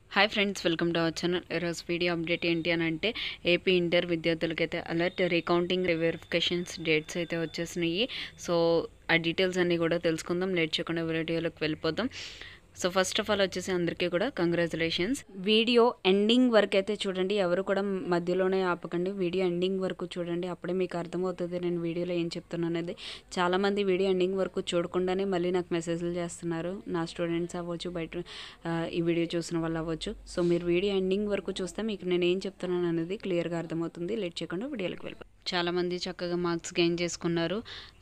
Hi friends, welcome to our channel. ఈరోజు video update ఏంటి అని అంటే ఏపీ ఇంటర్ విద్యార్థులకైతే అలర్ట్ రీకౌంటింగ్ రివెరిఫికేషన్స్ డేట్స్ అయితే వచ్చేసినాయి. సో ఆ డీటెయిల్స్ అన్నీ కూడా తెలుసుకుందాం. లేట్ చేయకుండా వీడియోలోకి వెళ్ళిపోదాం. సో ఫస్ట్ ఆఫ్ ఆల్ వచ్చేసి అందరికీ కూడా కంగ్రాచులేషన్స్. వీడియో ఎండింగ్ వరకు అయితే చూడండి, ఎవరు కూడా మధ్యలోనే ఆపకండి. వీడియో ఎండింగ్ వరకు చూడండి, అప్పుడే మీకు అర్థమవుతుంది నేను వీడియోలో ఏం చెప్తున్నాను అనేది. చాలామంది వీడియో ఎండింగ్ వరకు చూడకుండానే మళ్ళీ నాకు మెసేజ్లు చేస్తున్నారు, నా స్టూడెంట్స్ అవ్వచ్చు, బయట ఈ వీడియో చూసిన వాళ్ళు అవ్వచ్చు. సో మీరు వీడియో ఎండింగ్ వరకు చూస్తే మీకు నేను ఏం చెప్తున్నాను అనేది క్లియర్గా అర్థమవుతుంది. లేట్ చేయకుండా వీడియోలోకి వెళ్ళిపోయి చాలామంది చక్కగా మార్క్స్ గెయిన్ చేసుకున్నారు.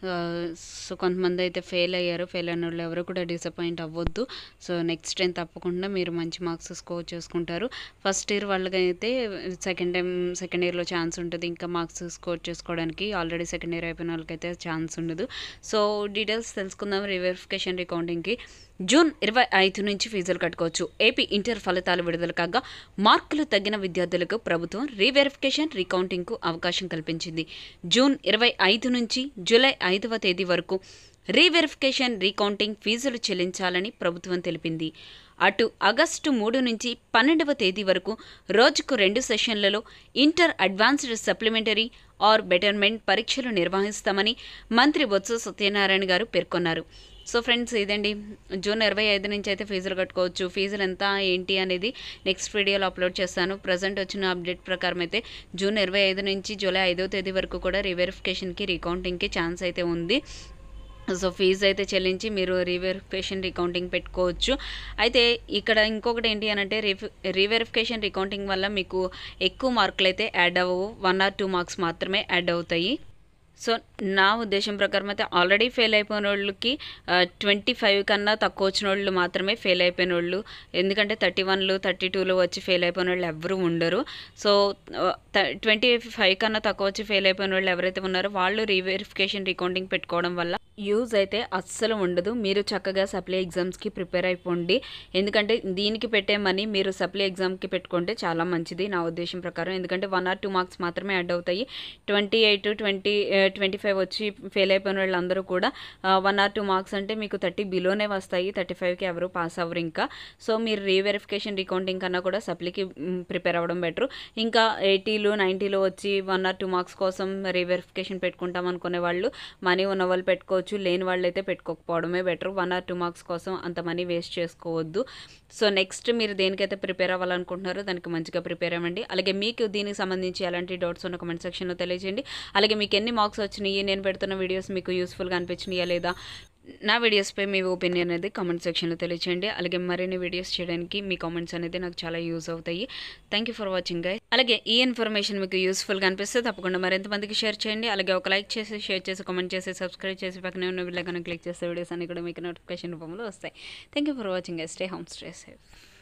సో కొంతమంది అయితే ఫెయిల్ అయ్యారు. ఫెయిల్ అయిన వాళ్ళు ఎవరు కూడా డిసప్పాయింట్ అవ్వద్దు. సో నెక్స్ట్ టైం తప్పకుండా మీరు మంచి మార్క్స్ స్కోర్ చేసుకుంటారు. ఫస్ట్ ఇయర్ వాళ్ళకైతే సెకండ్ ఇయర్లో ఛాన్స్ ఉంటుంది ఇంకా మార్క్స్ స్కోర్ చేసుకోవడానికి. ఆల్రెడీ సెకండ్ ఇయర్ అయిపోయిన వాళ్ళకైతే ఛాన్స్ ఉండదు. సో డీటెయిల్స్ తెలుసుకుందాం. రివెరిఫికేషన్ రికౌంటింగ్కి జూన్ 25 నుంచి ఫీజులు కట్టుకోవచ్చు. ఏపీ ఇంటర్ ఫలితాలు విడుదల కాగా మార్కులు తగ్గిన విద్యార్థులకు ప్రభుత్వం రీవెరిఫికేషన్ రీకౌంటింగ్కు అవకాశం కల్పించింది. జూన్ 25 నుంచి జూలై 5వ తేదీ వరకు రీవెరిఫికేషన్ రీకౌంటింగ్ ఫీజులు చెల్లించాలని ప్రభుత్వం తెలిపింది. అటు ఆగస్టు 3 నుంచి 12వ తేదీ వరకు రోజుకు 2 సెషన్లలో inter advanced supplementary or betterment పరీక్షలు నిర్వహిస్తామని మంత్రి బొత్స సత్యనారాయణ గారు పేర్కొన్నారు. సో ఫ్రెండ్స్, ఇదండి జూన్ 25 నుంచి అయితే ఫీజులు కట్టుకోవచ్చు. ఫీజులు ఎంత ఏంటి అనేది నెక్స్ట్ వీడియోలో అప్లోడ్ చేస్తాను. ప్రజెంట్ వచ్చిన అప్డేట్ ప్రకారం అయితే జూన్ 25 నుంచి జూలై 5వ తేదీ వరకు కూడా రీవెరిఫికేషన్కి రీకౌంటింగ్కి ఛాన్స్ అయితే ఉంది. సో ఫీజు అయితే చెల్లించి మీరు రీవెరిఫికేషన్ రీకౌంటింగ్ పెట్టుకోవచ్చు. అయితే ఇక్కడ ఇంకొకటి ఏంటి అని అంటే రీవెరిఫికేషన్ రీకౌంటింగ్ వల్ల మీకు ఎక్కువ మార్కులు అయితే యాడ్ అవ్వవు. 1 or 2 మార్క్స్ మాత్రమే యాడ్ అవుతాయి. సో నా ఉద్దేశం ప్రకారం అయితే ఆల్రెడీ ఫెయిల్ అయిపోయిన వాళ్ళకి 25 కన్నా తక్కువ వచ్చిన వాళ్ళు మాత్రమే ఫెయిల్ అయిపోయిన వాళ్ళు. ఎందుకంటే 31లు 32లు వచ్చి ఫెయిల్ అయిపోయిన వాళ్ళు ఎవరు ఉండరు. సో 25 కన్నా తక్కువ వచ్చి ఫెయిల్ అయిపోయిన వాళ్ళు ఎవరైతే ఉన్నారో వాళ్ళు రీవెరిఫికేషన్ రీకౌంటింగ్ పెట్టుకోవడం వల్ల యూజ్ అయితే అస్సలు ఉండదు. మీరు చక్కగా సప్లై ఎగ్జామ్స్కి ప్రిపేర్ అయిపోండి. ఎందుకంటే దీనికి పెట్టే మనీ మీరు సప్లై ఎగ్జామ్కి పెట్టుకుంటే చాలా మంచిది నా ఉద్దేశం ప్రకారం. ఎందుకంటే 1 or 2 మార్క్స్ మాత్రమే యాడ్ అవుతాయి. 28, 20, 25 వచ్చి ఫెయిల్ అయిపోయిన వాళ్ళందరూ కూడా 1 or 2 మార్క్స్ అంటే మీకు 30 బిలోనే వస్తాయి. 35కి ఎవరు పాస్ అవ్వరు ఇంకా. సో మీరు రీవెరిఫికేషన్ రీకౌంటింగ్ కన్నా కూడా సప్లీకి ప్రిపేర్ అవ్వడం బెటర్. ఇంకా 80లు 90లు వచ్చి 1 or 2 మార్క్స్ కోసం రీవెరిఫికేషన్ పెట్టుకుంటాం అనుకునే వాళ్ళు, మనీ ఉన్న వాళ్ళు పెట్టుకోవచ్చు, లేని వాళ్ళు అయితే పెట్టుకోకపోవడమే బెటర్. 1 or 2 మార్క్స్ కోసం అంత మనీ వేస్ట్ చేసుకోవద్దు. సో నెక్స్ట్ మీరు దేనికైతే ప్రిపేర్ అవ్వాలనుకుంటున్నారో దానికి మంచిగా ప్రిపేర్ అవ్వండి. అలాగే మీకు దీనికి సంబంధించి ఎలాంటి డౌట్స్ ఉన్న కామెంట్ సెక్షన్లో తెలియజేయండి. అలాగే మీకు ఎన్ని మార్క్స్ వచ్చినాయి, నేను పెడుతున్న వీడియోస్ మీకు యూస్ఫుల్గా అనిపించినాయా లేదా, నా వీడియోస్పై మీ ఒపీనియన్ అనేది కామెంట్ సెక్షన్లో తెలియచేయండి. అలాగే మరిన్ని వీడియోస్ చేయడానికి మీ కామెంట్స్ అనేది నాకు చాలా యూజ్ అవుతాయి. Thank you for watching guys. అలాగే ఈ ఇన్ఫర్మేషన్ మీకు యూస్ఫుల్గా అనిపిస్తే తప్పకుండా మరింతమందికి షేర్ చేయండి. అలాగే ఒక లైక్ చేసి, షేర్ చేసి, కామెంట్ చేసి, సబ్స్క్రైబ్ చేసి, పక్కనే ఉన్న బిల్ ఐకాన్ క్లిక్ చేస్తే వీడియోస్ అన్ని కూడా మీకు నోటిఫికేషన్ రూపంలో వస్తాయి. Thank you for watching guys. Stay home, stay safe.